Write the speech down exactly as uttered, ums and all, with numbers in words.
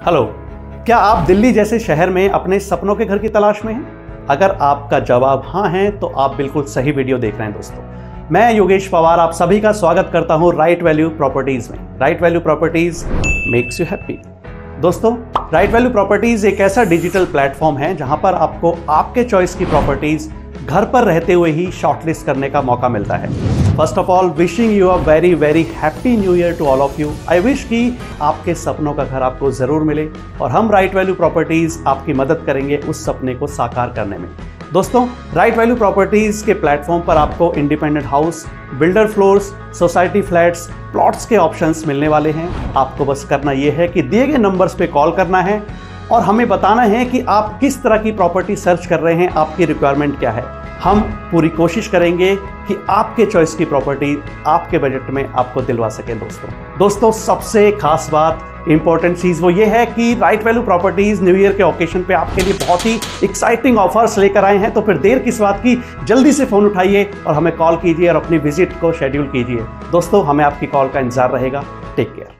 Hello, क्या आप दिल्ली जैसे शहर में अपने सपनों के घर की तलाश में हैं? अगर आपका जवाब हाँ है तो आप बिल्कुल सही वीडियो देख रहे हैं दोस्तों। मैं योगेश पवार आप सभी का स्वागत करता हूं राइट वैल्यू प्रॉपर्टीज में। Right Value Properties makes you happy. दोस्तों, राइट वैल्यू प्रॉपर्टीज एक ऐसा डिजिटल प्लेटफॉर्म है जहां पर आपको आपके चॉइस की प्रॉपर्टीज घर पर रहते हुए ही शॉर्टलिस्ट करने का मौका मिलता है। First of all, wishing you a very very happy new year to all of you. I wish कि आपके सपनों का घर आपको जरूर मिले और हम राइट वैल्यू प्रॉपर्टीज आपकी मदद करेंगे उस सपने को साकार करने में। दोस्तों, राइट वैल्यू प्रॉपर्टीज के प्लेटफॉर्म पर आपको independent house, builder floors, society flats, plots के ऑप्शंस मिलने वाले हैं। आपको बस करना यह है कि दिए गए नंबर्स पे कॉल करना है और हमें बताना है कि आप किस तरह की प्रॉपर्टी सर्च कर रहे हैं, आपकी रिक्वायरमेंट क्या है। हम पूरी कोशिश करेंगे कि आपके चॉइस की प्रॉपर्टी आपके बजट में आपको दिलवा सकें। दोस्तों दोस्तों सबसे खास बात, इंपॉर्टेंट चीज वो ये है कि Right Value Properties new year के ओकेशन पे आपके लिए बहुत ही एक्साइटिंग ऑफर्स लेकर आए हैं। तो फिर देर किस बात की, जल्दी से फोन उठाइए और हमें कॉल कीजिए और अपनी विजिट को शेड्यूल कीजिए। दोस्तों, हमें आपकी कॉल का इंतजार रहेगा। Take care.